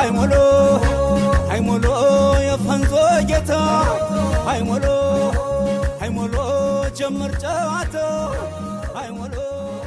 ሃይሞሎ የፈንዞ ጌታ ሃይሞሎ ጀምር ጨዋታ ሃይሞሎ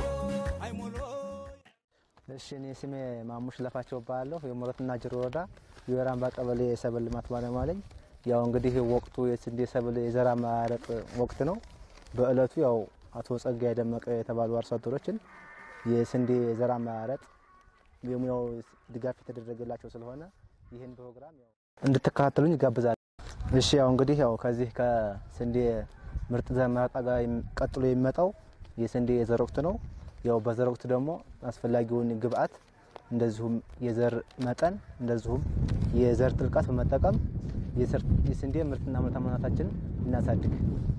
እሺ እኔ ስሜ ማሙሽ ለፋቸው ባለው የሞረትና ጅሩ ወረዳ የወራምባ ቀበሌ ሰብል ልማት ባለሙያ ነኝ። ያው እንግዲህ ወቅቱ የስንዴ ሰብል የዘራ ማረጥ ወቅት ነው። በእለቱ ያው አቶ ጸጋይ ደመቀ የተባሉ አርሶ አደሮችን የስንዴ ዘራ ማረጥ የሙያው ድጋፍ የተደረገላቸው ስለሆነ ይሄን ፕሮግራም ያው እንድትከታተሉኝ ጋብዛለሁ። እሺ ያው እንግዲህ ያው ከዚህ ከስንዴ ምርጥ ዘር ማረጣ ጋር ቀጥሎ የሚመጣው የስንዴ የዘር ወቅት ነው። ያው በዘር ወቅት ደግሞ አስፈላጊውን ግብአት እንደዚሁም የዘር መጠን እንደዚሁም የዘር ጥልቀት በመጠቀም የስንዴ ምርትና ምርታማነታችንን እናሳድግ።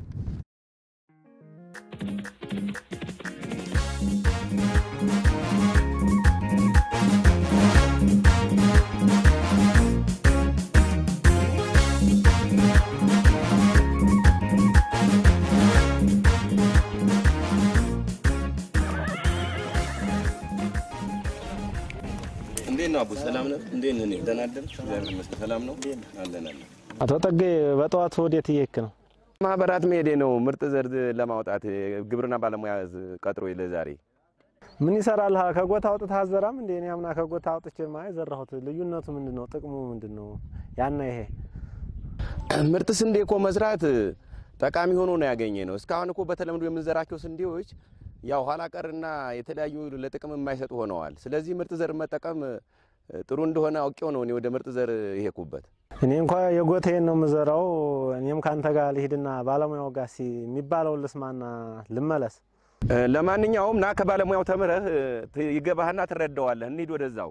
እንዴና አቡ ሰላም ነው? እንዴት ነህ? ደናደም እግዚአብሔር ይመስገን ሰላም ነው አለናል። አቶ ጠጌ በጠዋት ወዴት እየሄድክ ነው? ማህበራት መሄዴ ነው ምርጥ ዘር ለማውጣት ግብርና ባለሙያ ቀጥሮ ለዛሬ። ምን ይሰራል? ከጎታ አውጥተህ አዘራም እንዴ? እኔ አምና ከጎታ አውጥቼ ማይ ዘራሁት። ልዩነቱ ምንድነው? ጥቅሙ ምንድነው? ያና ይሄ ምርጥ ስንዴ እኮ መስራት ጠቃሚ ሆኖ ነው ያገኘነው። እስካሁን እኮ በተለምዶ የምንዘራቸው ስንዴዎች ያው ኋላ ቀርና የተለያዩ ለጥቅም የማይሰጡ ሆነዋል። ስለዚህ ምርጥ ዘር መጠቀም ጥሩ እንደሆነ አውቄው ነው እኔ ወደ ምርጥ ዘር ይሄኩበት። እኔ እንኳን የጎቴን ነው የምዘራው። እኔም ካንተ ጋር ልሂድና ባለሙያው ጋር የሚባለው ልስማና ልመለስ። ለማንኛውም ና ከባለሙያው ተምረህ ይገባህና ትረዳዋለህ። እንሂድ ወደዛው።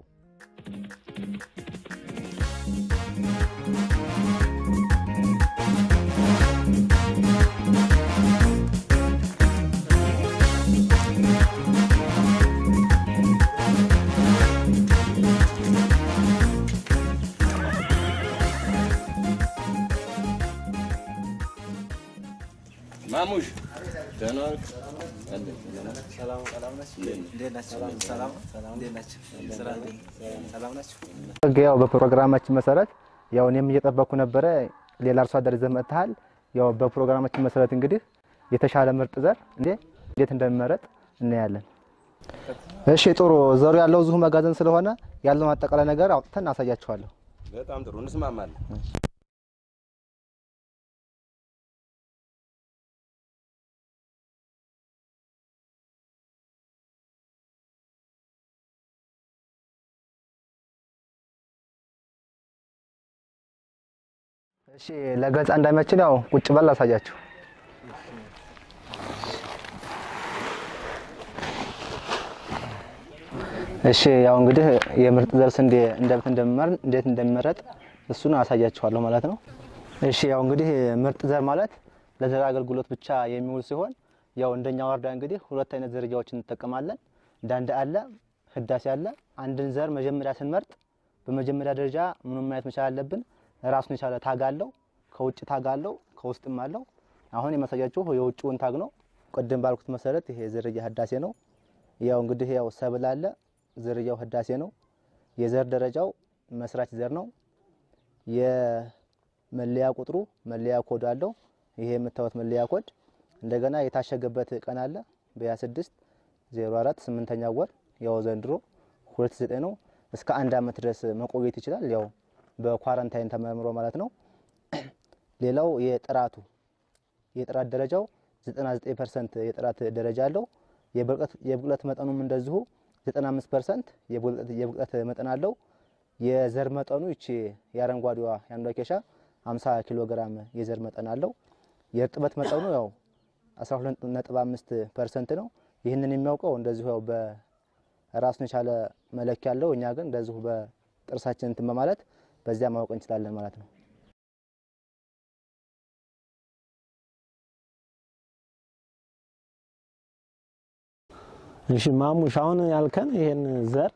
ማሙሽ ደህና ያው በፕሮግራማችን መሰረት ያው እኔም እየጠበቅኩ ነበር። ሌላ አርሶ አደር ዘመተሃል። ያው በፕሮግራማችን መሰረት እንግዲህ የተሻለ ምርጥ ዘር እንዴት እንደሚመረጥ እናያለን። እሺ ጥሩ። ዘሩ ያለው እዚሁ መጋዘን ስለሆነ ያለው አጠቃላይ ነገር አውጥተን አሳያችኋለሁ። በጣም ጥሩ እንስማማለን። እሺ ለገጽ እንዳይመችን ያው ቁጭ በል አሳያችሁ። እሺ ያው እንግዲህ የምርጥ ዘር ስንዴ እንዴት እንደሚመረጥ እሱን አሳያችኋለሁ ማለት ነው። እሺ ያው እንግዲህ ምርጥ ዘር ማለት ለዘር አገልግሎት ብቻ የሚውል ሲሆን ያው እንደኛ ወረዳ እንግዲህ ሁለት አይነት ዝርያዎችን እንጠቀማለን። ዳንዳ አለ፣ ህዳሴ አለ። አንድን ዘር መጀመሪያ ስንመርጥ በመጀመሪያ ደረጃ ምንም ማየት መቻል አለብን። ራሱን የቻለ ታግ አለው፣ ከውጭ ታግ አለው፣ ከውስጥም አለው። አሁን የማሳያችሁ የውጭውን ታግ ነው። ቀደም ባልኩት መሰረት ይሄ ዝርያ ህዳሴ ነው። ያው እንግዲህ ያው ሰብል አለ፣ ዝርያው ህዳሴ ነው። የዘር ደረጃው መስራች ዘር ነው። የመለያ ቁጥሩ መለያ ኮድ አለው። ይሄ የምታዩት መለያ ኮድ እንደገና የታሸገበት ቀን አለ በ26 04 8ኛ ወር ያው ዘንድሮ 29 ነው። እስከ 1 አመት ድረስ መቆየት ይችላል። ያው በኳራንታይን ተመርምሮ ማለት ነው። ሌላው የጥራት ደረጃው 99% የጥራት ደረጃ አለው። የብቅለት መጠኑም እንደዚሁ 95% የብቅለት መጠን አለው። የዘር መጠኑ እቺ ያረንጓዴዋ ያንዷ ኬሻ 50 ኪሎ ግራም የዘር መጠን አለው። የእርጥበት መጠኑ ያው 12.5% ነው። ይህንን የሚያውቀው እንደዚሁ ያው በራሱን የቻለ መለኪያ አለው። እኛ ግን እንደዚሁ በጥርሳችን እንትን በማለት በዚያ ማወቅ እንችላለን ማለት ነው። እሺ ማሙሽ አሁን ያልከን ይሄን ዘር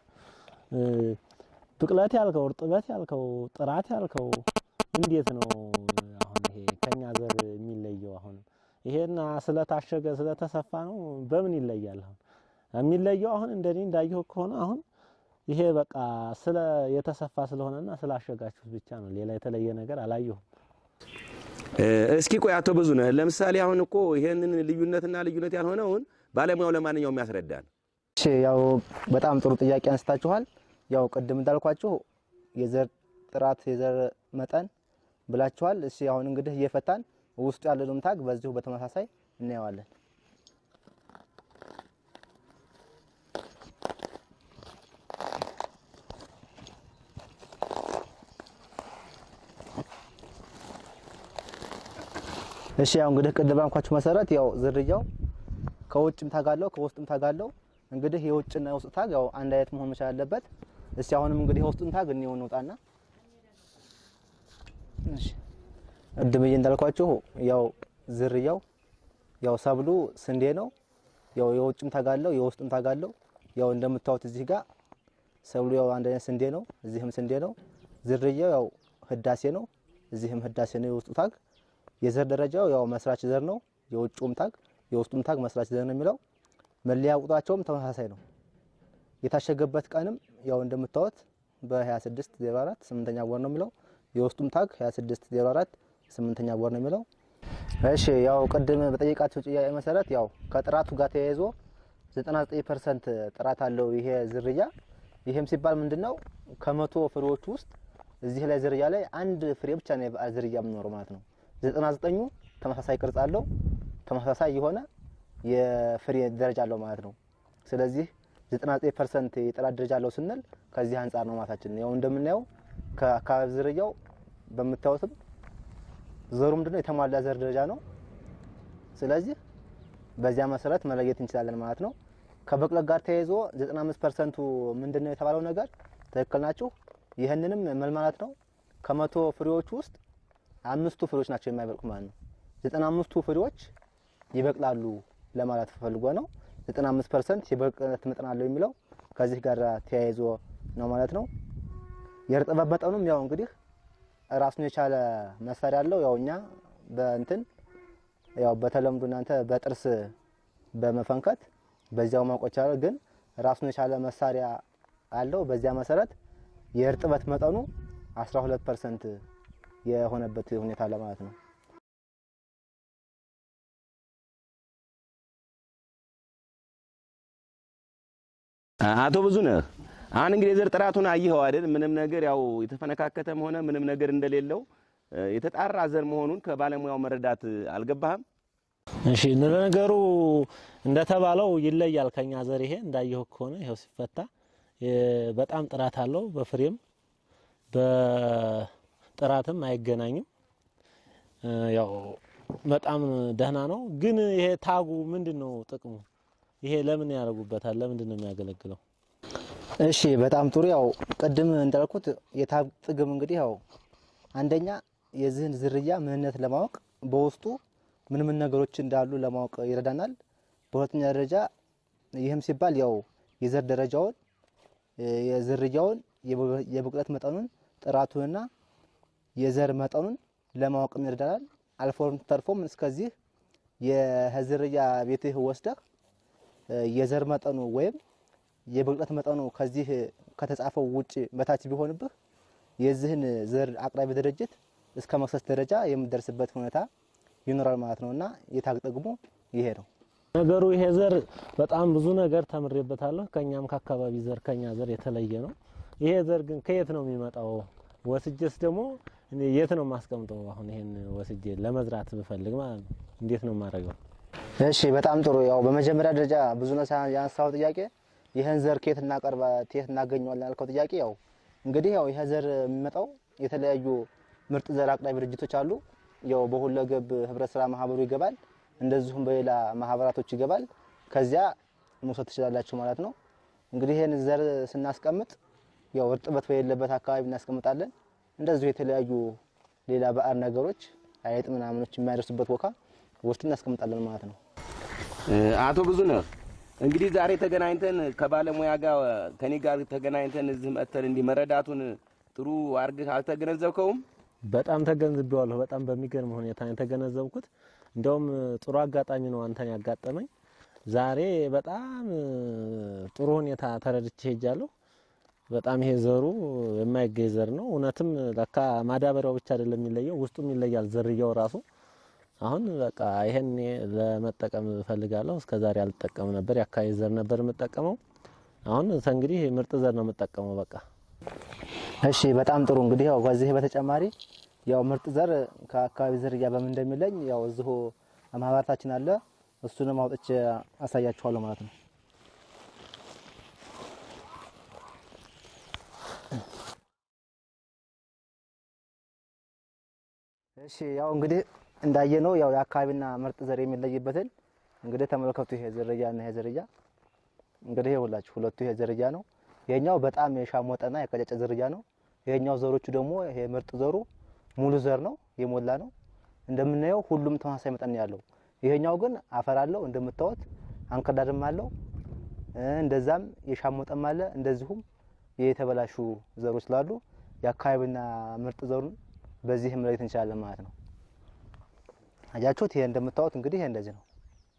ብቅለት ያልከው እርጥበት ያልከው ጥራት ያልከው እንዴት ነው አሁን ይሄ ከኛ ዘር የሚለየው? አሁን ይሄና ስለታሸገ ስለተሰፋ ነው በምን ይለያል? አሁን የሚለየው አሁን እንደኔ እንዳየው ከሆነ አሁን ይሄ በቃ ስለ የተሰፋ ስለሆነና ስላሸጋችሁት ብቻ ነው። ሌላ የተለየ ነገር አላየሁም። እስኪ ቆይ አቶ ብዙነህ ለምሳሌ አሁን እኮ ይሄንን ልዩነትና ልዩነት ያልሆነውን ባለሙያው ለማንኛውም ያስረዳል። እሺ ያው በጣም ጥሩ ጥያቄ አንስታችኋል። ያው ቅድም እንዳልኳችሁ የዘር ጥራት የዘር መጠን ብላችኋል። እሺ አሁን እንግዲህ እየፈታን ውስጡ ያለውን ታግ በዚሁ በተመሳሳይ እናየዋለን። እሺ ያው እንግዲህ ቅድም ባልኳችሁ መሰረት ያው ዝርያው ከውጭም ታጋለው ከውስጥም ታጋለው። እንግዲህ የውጭና የውስጥ ታግ ያው አንድ አይነት መሆን መቻል አለበት። እሺ አሁንም እንግዲህ የውስጡን ታግ እንውጣና እሺ ቅድም እንዳልኳችሁ ያው ዝርያው ያው ሰብሉ ስንዴ ነው። ያው የውጭም ታጋለው የውስጥም ታጋለው። ያው እንደምታዩት እዚህ ጋር ሰብሉ ያው አንድ አይነት ስንዴ ነው፣ እዚህም ስንዴ ነው። ዝርያው ያው ህዳሴ ነው፣ እዚህም ህዳሴ ነው የውስጡ ታግ። የዘር ደረጃው ያው መስራች ዘር ነው፣ የውጭውም ታግ የውስጡም ታግ መስራች ዘር ነው የሚለው። መለያ ቁጥራቸውም ተመሳሳይ ነው። የታሸገበት ቀንም ያው እንደምታዩት በ2604 8ኛ ወር ነው የሚለው። የውስጡም ታግ 2604 8ኛ ወር ነው የሚለው። እሺ ያው ቅድም በጠየቃችሁ ጥያቄ መሰረት ያው ከጥራቱ ጋር ተያይዞ 99% ጥራት አለው ይሄ ዝርያ። ይሄም ሲባል ምንድነው ከመቶ ፍሬዎች ውስጥ እዚህ ላይ ዝርያ ላይ አንድ ፍሬ ብቻ ነው የበዓል ዝርያ የሚኖረው ማለት ነው። 99ኙ ተመሳሳይ ቅርጽ አለው፣ ተመሳሳይ የሆነ የፍሬ ደረጃ አለው ማለት ነው። ስለዚህ 99% የጥራት ደረጃ አለው ስንል ከዚህ አንፃር ነው ማለታችን። ያው እንደምናየው ከአካባቢ ዝርያው በመታወትም ዘሩ ምንድነው የተሟላ ዘር ደረጃ ነው። ስለዚህ በዚያ መሰረት መለየት እንችላለን ማለት ነው። ከበቅለት ጋር ተያይዞ 95% ምንድነው የተባለው ነገር ትክክል ናችሁ። ይሄንንም ማለት ነው ከመቶ ፍሬዎች ውስጥ 5 ፍሬዎች ናቸው የማይበቅሉ ማለት ነው። 95ቱ ፍሬዎች ይበቅላሉ ለማለት ፈልጎ ነው። 95% የበቅለት መጠን አለው የሚለው ከዚህ ጋር ተያይዞ ነው ማለት ነው። የእርጥበት መጠኑም ያው እንግዲህ ራሱን የቻለ መሳሪያ አለው። ያው እኛ በእንትን ያው በተለምዶ እናንተ በጥርስ በመፈንከት በዚያው ማቆጫ ግን ራሱን የቻለ መሳሪያ አለው። በዚያ መሰረት የእርጥበት መጠኑ 12% የሆነበት ሁኔታ አለ ማለት ነው። አቶ ብዙነህ አሁን እንግዲህ የዘር ጥራቱን አየኸው አይደል? ምንም ነገር ያው የተፈነካከተም ሆነ ምንም ነገር እንደሌለው የተጣራ ዘር መሆኑን ከባለሙያው መረዳት አልገባህም? እሺ ነገሩ እንደተባለው ይለያል ከኛ ዘር። ይሄ እንዳየው ከሆነ ይሄው ሲፈታ በጣም ጥራት አለው። በፍሬም በጥራትም አይገናኝም። ያው በጣም ደህና ነው። ግን ይሄ ታጉ ምንድነው ጥቅሙ? ይሄ ለምን ያደርጉበታል? ለምንድን ነው የሚያገለግለው? እሺ በጣም ጥሩ። ያው ቅድም እንዳልኩት የታግ ጥቅም እንግዲህ ያው አንደኛ የዚህን ዝርያ ምንነት ለማወቅ በውስጡ ምን ነገሮች እንዳሉ ለማወቅ ይረዳናል። በሁለተኛ ደረጃ ይህም ሲባል ያው የዘር ደረጃውን የዝርያውን የብቅለት መጠኑን ጥራቱንና የዘር መጠኑን ለማወቅ ይረዳናል። አልፎም ተርፎም እስከዚህ የዝርያ ቤትህ ወስደህ የዘር መጠኑ ወይም የብቅለት መጠኑ ከዚህ ከተጻፈው ውጪ በታች ቢሆንብህ የዚህን ዘር አቅራቢ ድርጅት እስከ መክሰስ ደረጃ የምደርስበት ሁኔታ ይኖራል ማለት ነውና የታግ ጥቅሙ ይሄ ነው። ነገሩ ይሄ ዘር በጣም ብዙ ነገር ተምሬበታለሁ። ከኛም ከአካባቢ ዘር ከኛ ዘር የተለየ ነው። ይሄ ዘር ግን ከየት ነው የሚመጣው? ወስጄስ ደግሞ የት ነው ማስቀምጠው? አሁን ይሄን ወስጄ ለመዝራት ብፈልግ ማለት ነው እንዴት ነው ማረጋው? እሺ በጣም ጥሩ። ያው በመጀመሪያ ደረጃ ብዙ ነው ያንሳው ጥያቄ ይሄን ዘር ከየት እናቀርባ ከየት እናገኘዋለን ያልከው ጥያቄ ያው እንግዲህ ያው ይሄ ዘር የሚመጣው የተለያዩ ምርጥ ዘር አቅራቢ ድርጅቶች አሉ። ያው በሁለገብ ህብረት ስራ ማህበሩ ይገባል፣ እንደዚሁም በሌላ ማህበራቶች ይገባል። ከዚያ መውሰድ ትችላላችሁ ማለት ነው። እንግዲህ ይሄን ዘር ስናስቀምጥ ያው እርጥበት በሌለበት አካባቢ እናስቀምጣለን። እንደዚሁ የተለያዩ ሌላ ባዕድ ነገሮች አይጥ ምናምኖች የማይደርሱበት ቦታ ወስደን እናስቀምጣለን ማለት ነው። አቶ ብዙነህ እንግዲህ ዛሬ ተገናኝተን ከባለሙያ ጋር ከኔ ጋር ተገናኝተን እዚህ መተን እንዲመረዳቱን ጥሩ አርግህ አልተገነዘብከውም? በጣም ተገንዝቤዋለሁ። በጣም በሚገርም ሁኔታ የተገነዘብኩት እንደውም ጥሩ አጋጣሚ ነው አንተን ያጋጠመኝ። ዛሬ በጣም ጥሩ ሁኔታ ተረድቼ ሄጃለሁ። በጣም ይሄ ዘሩ የማይገኝ ዘር ነው። እውነትም ለካ ማዳበሪያው ብቻ አይደለም የሚለየው ውስጡም ይለያል ዝርያው ራሱ። አሁን በቃ ይሄን ለመጠቀም ፈልጋለሁ። እስከዛሬ አልተጠቀም ነበር ያካይ ዘር ነበር የምጠቀመው። አሁን እንግዲህ ምርጥ ዘር ነው የምጠቀመው በቃ። እሺ በጣም ጥሩ። እንግዲህ ያው ከዚህ በተጨማሪ ያው ምርጥ ዘር ከአካባቢ ዝርያ በምን እንደሚለኝ ያው እዚሁ ማህበራታችን አለ። እሱንም አውጥቼ አሳያችኋለሁ ማለት ነው። እሺ ያው እንግዲህ እንዳየነው ያው የአካባቢና ምርጥ ዘር የሚለይበትን እንግዲህ ተመልከቱ። ይሄ ዝርያና ይሄ ዝርያ እንግዲህ ይኸውላችሁ ሁለቱ ይሄ ዝርያ ነው። ይሄኛው በጣም የሻሞጠና የቀጨጨ ዝርያ ነው። ይሄኛው ዘሮቹ ደግሞ ይሄ ምርጥ ዘሩ ሙሉ ዘር ነው፣ የሞላ ነው። እንደምናየው ሁሉም ተመሳሳይ መጠን ያለው። ይሄኛው ግን አፈር አለው እንደምታዩት፣ አንከዳድም አለው፣ እንደዛም የሻሞጠም አለ። እንደዚሁም የተበላሹ ዘሮች ስላሉ የአካባቢና ምርጥ ዘሩን በዚህ መለየት እንችላለን ማለት ነው። አያችሁት? ይሄ እንደምታዩት እንግዲህ ይሄ እንደዚህ ነው።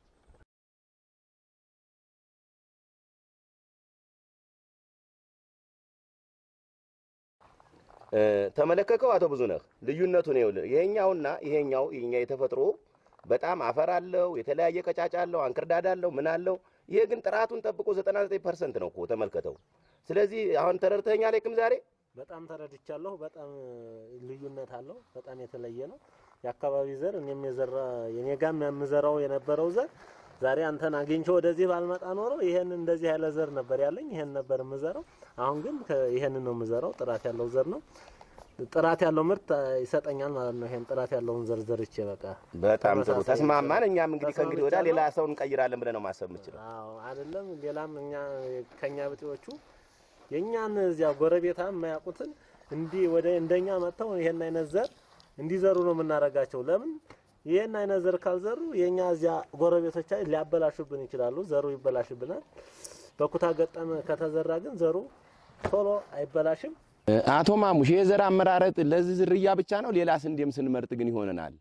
ተመለከከው አቶ ብዙነህ ልዩነቱን ይኸውልህ። ይሄኛውና ይሄኛው የኛ የተፈጥሮ በጣም አፈር አለው፣ የተለያየ ቀጫጫ አለው፣ አንክርዳድ አለው፣ ምን አለው። ይሄ ግን ጥራቱን ጠብቆ 99% ነው እኮ ተመልከተው። ስለዚህ አሁን ተረድተኛል አይክም ዛሬ? በጣም ተረድቻለሁ። በጣም ልዩነት አለው። በጣም የተለየ ነው የአካባቢ ዘር። እኔም የዘራ የኔ ጋም የምዘራው የነበረው ዘር ዛሬ አንተን አግኝቼ ወደዚህ ባልመጣ ኖሮ ይሄን እንደዚህ ያለ ዘር ነበር ያለኝ፣ ይሄን ነበር የምዘራው። አሁን ግን ይሄን ነው የምዘራው። ጥራት ያለው ዘር ነው፣ ጥራት ያለው ምርት ይሰጠኛል ማለት ነው። ይሄን ጥራት ያለውን ዘር ዘርቼ በቃ በጣም ጥሩ ተስማማን። እኛም እንግዲህ ከእንግዲህ ወዲያ ሌላ ሰው እንቀይራለን ብለን ነው ማሰብ የምችለው። አዎ አይደለም ሌላም እኛ ከኛ ብጤዎቹ የኛን እዚያ ጎረቤታ የማያውቁትን እንዲህ ወደ እንደኛ መጥተው ይሄን አይነት ዘር እንዲዘሩ ነው የምናረጋቸው። ለምን ይሄን አይነት ዘር ካልዘሩ የኛ እዚያ ጎረቤቶቻችን ሊያበላሹብን ይችላሉ። ዘሩ ይበላሽብናል። በኩታ ገጠም ከተዘራ ግን ዘሩ ቶሎ አይበላሽም። አቶ ማሙሽ የዘር አመራረጥ ለዚህ ዝርያ ብቻ ነው? ሌላ ስንዴም ስንመርጥ ግን ይሆነናል?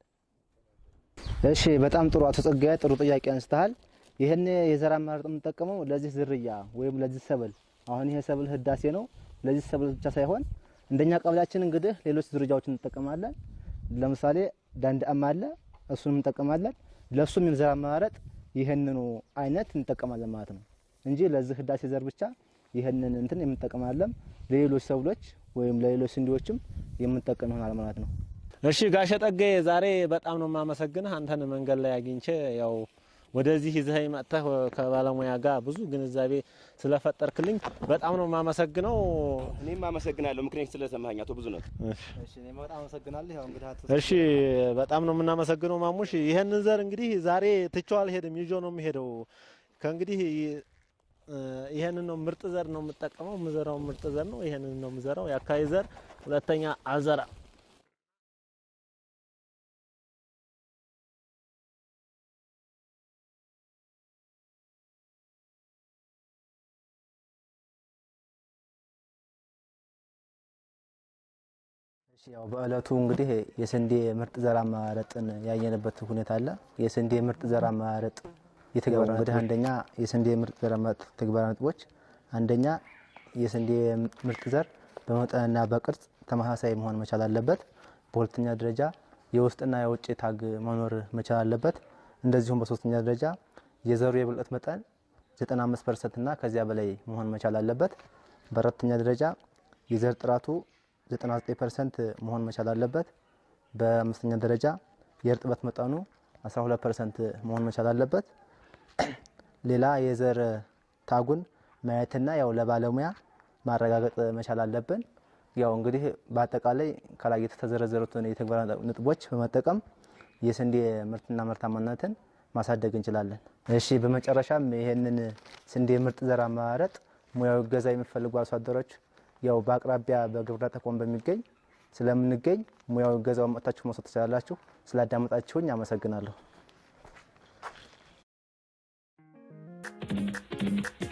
እሺ በጣም ጥሩ አቶ ጸጋዬ፣ ጥሩ ጥያቄ አንስተሃል። ይሄን የዘር አመራረጥ የምንጠቀመው ለዚህ ዝርያ ወይም ለዚህ ሰብል፣ አሁን ይሄ ሰብል ህዳሴ ነው። ለዚህ ሰብል ብቻ ሳይሆን እንደኛ ቀበሌያችን እንግዲህ ሌሎች ዝርያዎችን እንጠቀማለን። ለምሳሌ ዳንዳም አለ፣ እሱን እንጠቀማለን። ለሱም የዘር አመራረጥ ይሄንኑ አይነት እንጠቀማለን ማለት ነው እንጂ ለዚህ ህዳሴ ዘር ብቻ ይሄንን እንትን የምንጠቀማለን። ለሌሎች ሰብሎች ወይም ለሌሎች ስንዴዎችም የምንጠቀም ይሆናል ማለት ነው። እሺ ጋሼ ጠጋዬ ዛሬ በጣም ነው የማመሰግነው። አንተን መንገድ ላይ አግኝቼ ያው ወደዚህ ይዘኸኝ መጥተህ ከባለሙያ ጋር ብዙ ግንዛቤ ስለፈጠርክልኝ በጣም ነው የማመሰግነው። እኔም አመሰግናለሁ ምክንያት ስለሰማኸኝ አቶ ብዙነህ። እሺ እኔም በጣም አመሰግናለሁ። ያው እንግዲህ አቶ እሺ በጣም ነው የምናመሰግነው ማሙሽ። ይሄን ዘር እንግዲህ ዛሬ ትቼው አልሄድም፣ ይዤው ነው የምሄደው። ከእንግዲህ ይሄንን ነው ምርጥ ዘር ነው የምጠቀመው። የምዘራው ምርጥ ዘር ነው። ይሄንን ነው የምዘራው የአካባቢ ዘር። ሁለተኛ አልዘራ። እሺ ያው በእለቱ እንግዲህ የስንዴ ምርጥ ዘር አመራረጥን ያየንበት ሁኔታ አለ። የስንዴ ምርጥ ዘር አመራረጥ የተገበረ እንግዲህ አንደኛ የስንዴ ምርጥ ዘር አመራረጥ ተግባራዊ ነጥቦች፣ አንደኛ የስንዴ ምርጥ ዘር በመጠንና በቅርጽ ተመሳሳይ መሆን መቻል አለበት። በሁለተኛ ደረጃ የውስጥና የውጭ ታግ መኖር መቻል አለበት። እንደዚሁም በሶስተኛ ደረጃ የዘሩ የብልጠት መጠን 95% እና ከዚያ በላይ መሆን መቻል አለበት። በአራተኛ ደረጃ የዘር ጥራቱ 99% መሆን መቻል አለበት። በአምስተኛ ደረጃ የእርጥበት መጠኑ 12% መሆን መቻል አለበት። ሌላ የዘር ታጉን ማየትና ያው ለባለሙያ ማረጋገጥ መቻል አለብን። ያው እንግዲህ በአጠቃላይ ከላይ የተዘረዘሩትን የተግባራዊ ነጥቦች በመጠቀም የስንዴ ምርትና ምርታማነትን ማሳደግ እንችላለን። እሺ በመጨረሻም ይሄንን ስንዴ ምርጥ ዘር አመራረጥ ሙያዊ እገዛ የሚፈልጉ አርሶ አደሮች ያው በአቅራቢያ በግብርና ተቋም በሚገኝ ስለምንገኝ ሙያዊ እገዛው መጥታችሁ መውሰድ ትችላላችሁ። ስላዳመጣችሁኝ አመሰግናለሁ።